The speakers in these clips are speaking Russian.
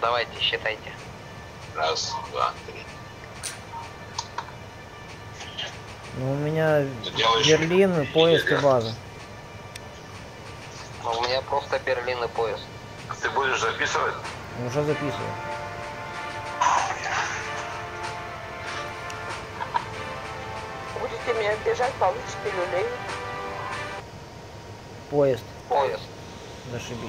давайте, считайте. Раз, два, три. Ну, у меня делаешь Берлин, поезд и база. Но у меня просто Берлин и поезд. Ты будешь записывать? Уже записываю. Будете меня бежать, получите люлей. Поезд. Поезд. Зашибись.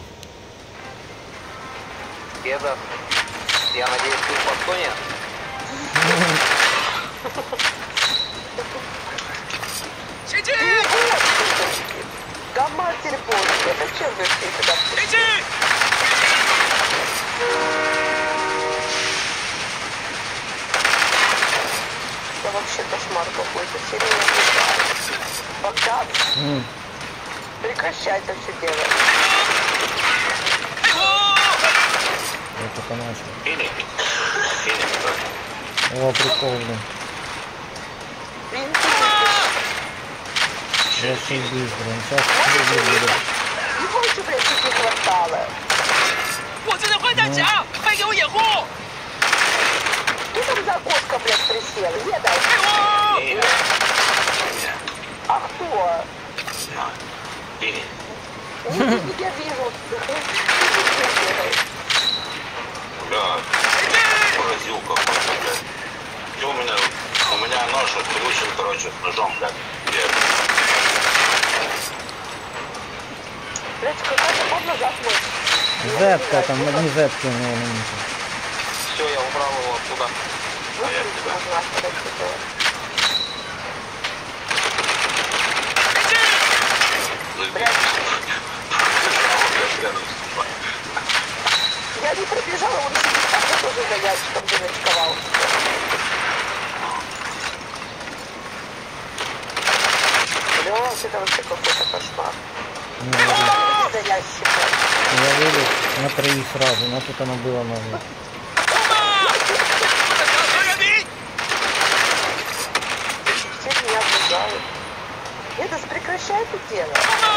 Еда. Я надеюсь, ты в Бастоне? Да матерь Божья, зачем вы все сюда пришли? Это вообще кошмар какой-то, серьезно. Богдан, прекращай это все делать. Я только начал. Финик. О, прикол, блин. Блин, Зашибись, блин. Сейчас буду. его еще, блядь, чуть не хватало. Ты там за окошко, блядь, присел. Еда. А кто? Финик. Я вижу. Бля, поразил какой-то, блядь. И у меня нож откручен, короче, с ножом, блядь. Блядь, какая-то можно заснуть. Зетка там, не зетки, наверное. Все, я убрал его оттуда. Вот это можно оставить такое. Блядь. Я не пробежала, он сидит там, я тоже за ящиком заночковал. Блядь, это вообще какой-то кошмар. За ящиком. Я вылез на 3 сразу, но тут оно было новое. Все меня обижают. Это прекращай это дело.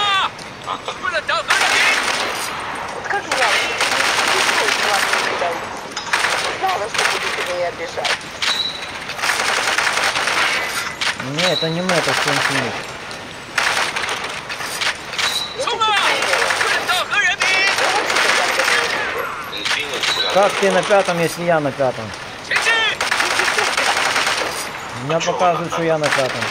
Вот как я знала, что будете меня обижать. Не, это не мы, это Сенсинит. Как ты на 5-м, если я на 5-м? Меня показывают, что я на 5-м.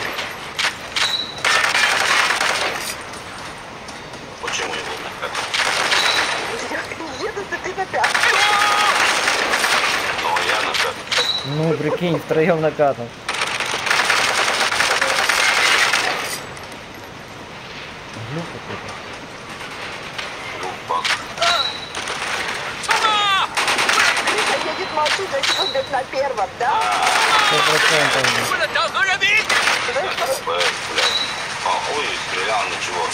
Почему его на 5-м? Еду, ты на 5-м. Ну, я на 5-м. Ну, прикинь, втроем на 5-м. Глюк какой-то. Глупак. Гриша едет, молчит, значит он где-то на 1-м, да? 100%. Блядь. Охуй, стрелял, ничего.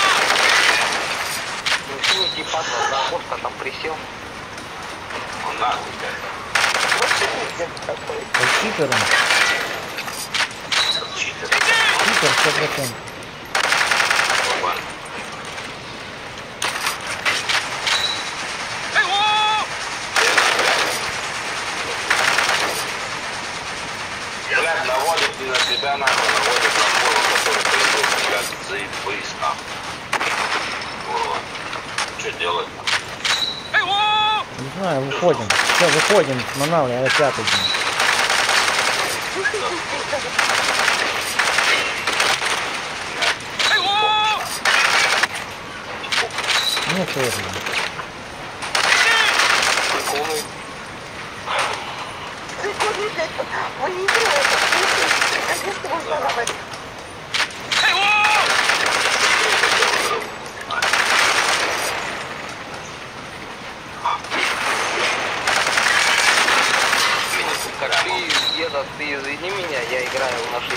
Инфинити падла за окошко, там присел. Он нахуй, блядь. Вообще пиздец такой. По читерам. Читер. Читер 100%. Ладно. Блядь, наводит не на тебя, нахуй, наводит на фуру, который придет, блядь, заебись, нахуй. Курва. Что делать? Не знаю, выходим. Все, выходим. Манал, я 5-й. Ну тоже. Приколы. Прикольный, блядь, выигрывает. Конечно, можно говорить. Как ты, Еда, ты извини меня, я играю на 60.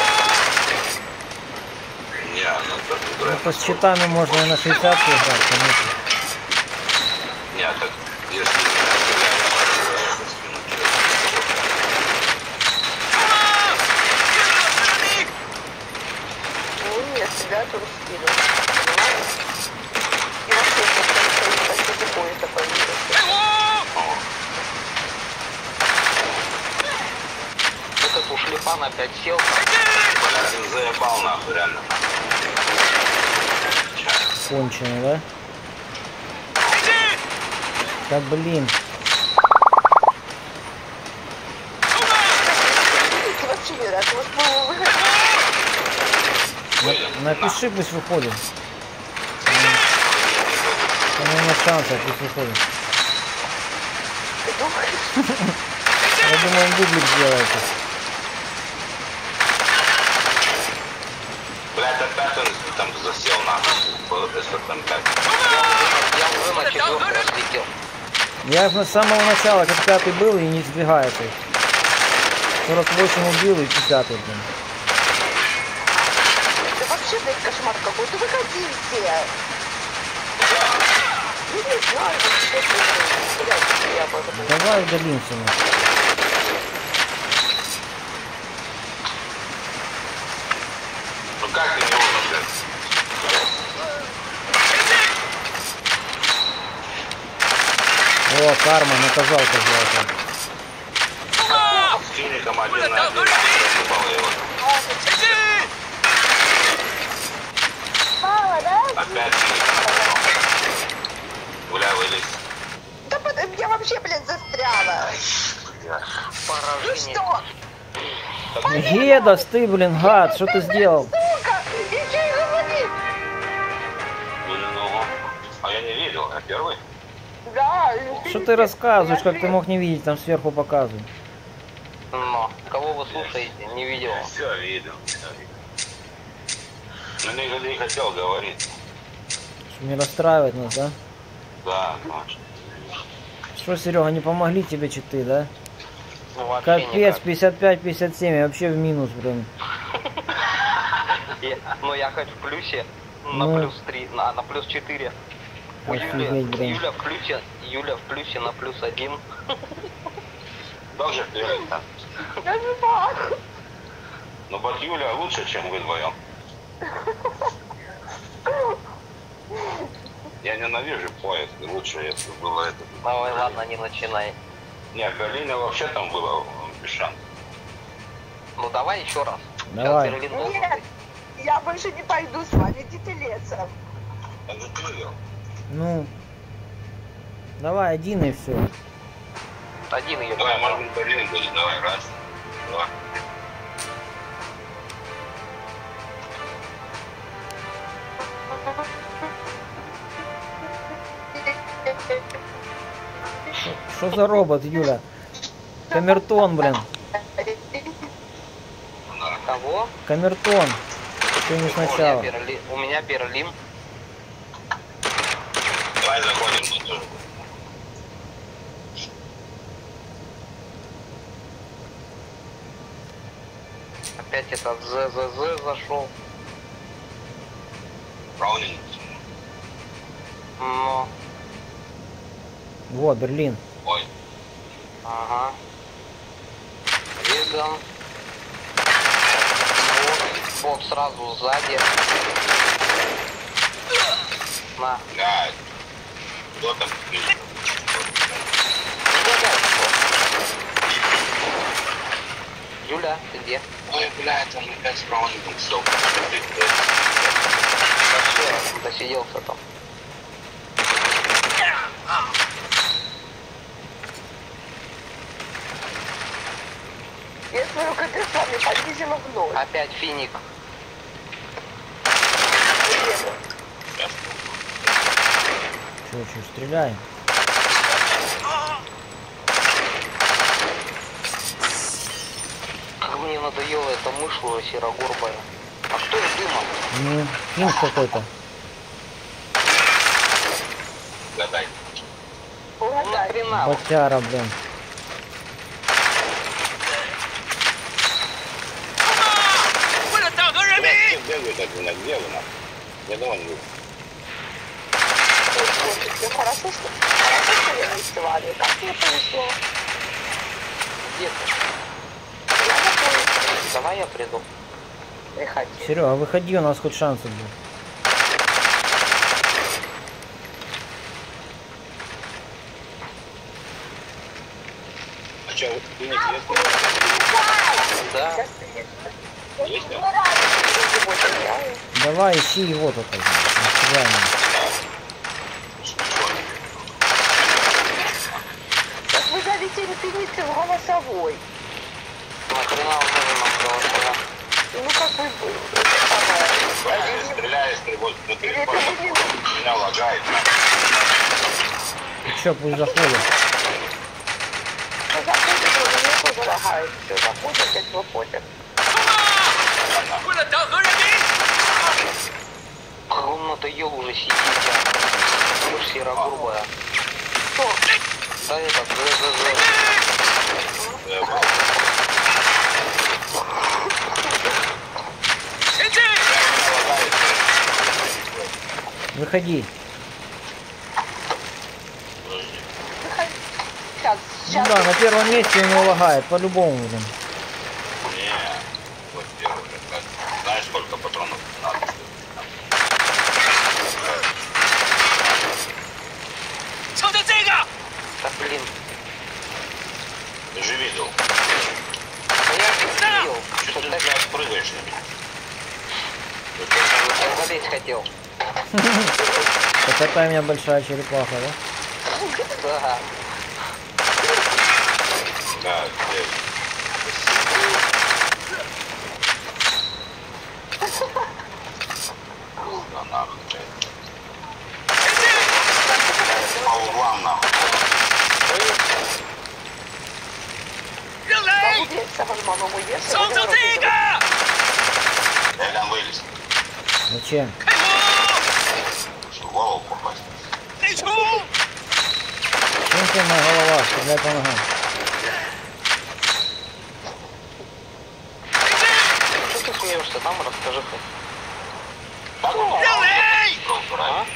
Не, ну так Ну, играть. то с читами можно и на 60 играть, конечно. Нет, так, если меня стреляют, то спину Ну, нет, тебя тоже скидывают. Понимаешь? И вообще, если ты поезда появился. Братан опять сел. Блядь, заебал нахуй, реально. Конченый, да? Да блин. Ты вообще не рад, может, мы выходим? Напиши, пусть выходит. У меня нет шансов, пусть выходит. Ты думаешь? Я думаю, он дублик сделает. Блядь, опять он там засел нахуй. СТМ-5. Я уже на 4-й отлетел. Я с самого начала, как 5-й был, и не сдвигается. 48 убил и 5-й, блин. Да вообще, блядь, кошмар какой-то. Выходите. Ну, не знаю, вообще, блядь, я об этом. Давай удалимся. Ну как ты не умер, блядь? О, карма, наказал козла. С фиником 1 на 1 засыпал его. Мало, да? Опять фиником наказал. Гуля, вылез. Да я вообще, блядь, застряла. Ну Поражение. что? Гедас, ты, блин, гад, что ты сделал? Сука, иди и говори. Ну, а я не видел, я первый. Да. Что ты рассказываешь, как ты мог не видеть, там сверху показывают. Но, кого вы слушаете, не видел. Все видел, все видел. Но не хотел говорить. Что не расстраивать нас, да? Да, конечно. Что, Серега, не помогли тебе читы, да? Ну, вообще Капец, никак. 55-57, я вообще в минус, блин. Ну я хоть в плюсе, на Ну. плюс 3, на плюс 4. У Офигеть, блин. Юля в плюсе на плюс 1. Тоже первый, да. Я не могу. Но вот Юля лучше, чем вы вдвоем. Я ненавижу поезд, лучше, если было это. Давай, ладно, не начинай. Не, в Берлине вообще там было без шансов. Ну давай еще раз. Давай. Сейчас Берлин должен Нет, быть. я больше не пойду с вами, идите лесом. Он же ты видел. Ну, давай один и все. Один ее. Давай, может быть, Берлин будет, давай, раз, два. Что за робот, Юля? Камертон, блин. Кого? Камертон. Ты не сначала. У меня Берлин. Давай заходим мы тоже. Опять этот ЗЗЗ зашел. Браунинг. Но, Вот, Берлин. Ой, ага. Риган. Вот сразу сзади. На. блядь. Кто там пишет? Юля, ты где? Ой, блядь, он опять с Браунингом сел. Вообще досиделся там. Я смотрю, как ты с вами понизила в ноль. Опять финик. Че, стреляем? Как мне надоела эта мышла серогорбая. А что с дымом? Ну, финт какой-то. Гадай. Нахрена? Ботяра, блин. Блядь, все бегают один на где вы нахуй? Я думал, не Хорошо, что я не с вами. Как мне повезло. Где ты? Я на поезде. Давай я приду. Приходи. Серега, выходи, у нас хоть шансы будут. что, нет, Да. есть? Давай, ищи его только. Так вы зовите инфиниты в голосовой. Нахрена он нужен нам голосовать? Ну как вы Стреляешь, тревожит, или это вы не... меня лагает. Че, пусть заходит. Ну, заходит, уже мне тоже лагает. Все, заходят, как выходят. Комната ел уже сидит, а. Уж серогрубая. Что? Да это, Выходи. Сейчас, Ну сейчас. да, на первом месте у него лагает, по-любому, блин. Не, во-первых, знаешь, сколько патронов надо? да блин. Ты же видел. Да я не видел, Что что ты, так блядь, прыгаешь на меня? залезть хотел. Так какая у меня большая черепаха, да? Да. Да, блядь. Да нахуй, блядь. По углам, нахуй. По-моему, если Я там вылез, Зачем? чтобы в голову попасть. Чем тебе моя голова? Стреляй по ногам. Что ты смеешься там, расскажи хоть. А?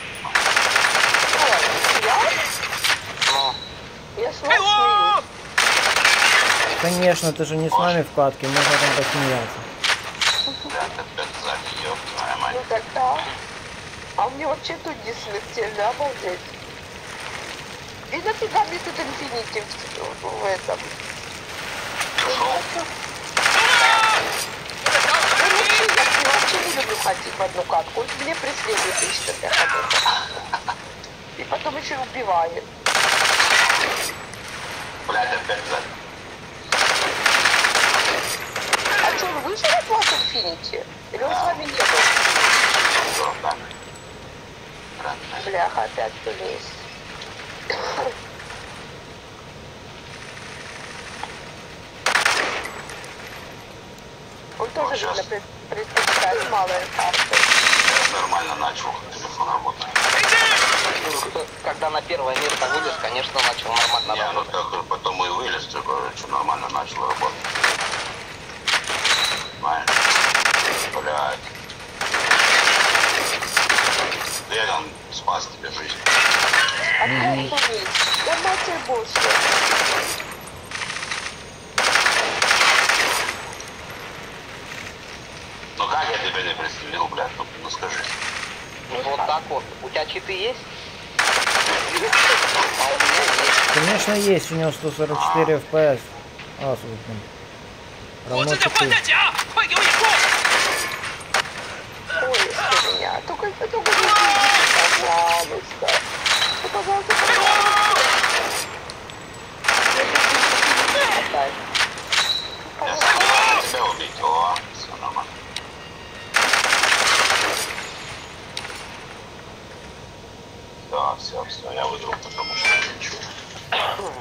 Ну, я с вас смеюсь. Конечно, ты же не с нами в катке, можно там посмеяться. Блядь, опять сзади, ёб твою мать. Ну тогда. А у меня вообще тут не смертельно, обалдеть. И нафига мне тут инфинити в этом? Я вообще не люблю ходить в одну катку. Он меня преследует лично для хода. И потом еще убивает. Блядь, опять сзади. А что, он вышел от вас инфинити? Или он с вами не был? Да. Бляха, опять тулись. Он тоже, сейчас. видно, предпочитает малые карты. Я нормально начал, телефон работает. когда на первое место вылез, конечно, начал нормально Не, ну работать. так потом и вылез, типа, что нормально начал работать. Понимаешь? Блядь. Я он спас тебе жизнь. Опять тулись. Да матерь Божья. Ну как я тебя не пристрелил, блядь, ну скажи. Ну вот так вот. У тебя читы есть? А у меня есть. Конечно, есть, у него 144 FPS. А, слушай. Равно 4. Ой, что меня. Только не пожалуйста. Ну, пожалуйста, пожалуйста. Я собирался тебя убить. О, все нормально. Да, все, я выиграл, потому что я ничего.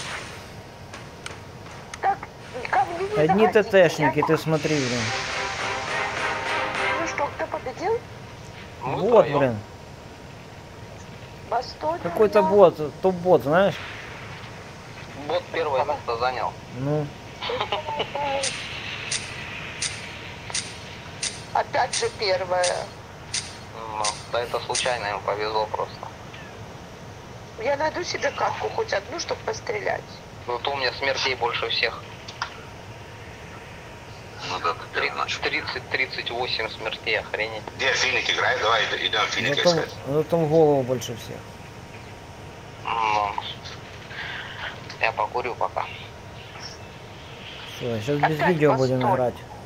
Так, ко мне не Одни заходите. ТТшники, ты смотри, блин. Ну что, кто победил? Мы Вот, втроем. блин. Бастон. Какой-то бот, топ-бот, знаешь? Бот первое место занял. Ну, Опять же первое. Ну, да это случайно ему повезло просто. Я найду себе катку хоть одну, чтобы пострелять. Вот у меня смертей больше всех. Ну да, ты начал. 38 смертей, охренеть. Где Финик играет? Давай идем Финика зато, искать. зато в голову больше всех. Ну, я покурю пока. Сейчас без Опять видео постоль. будем играть.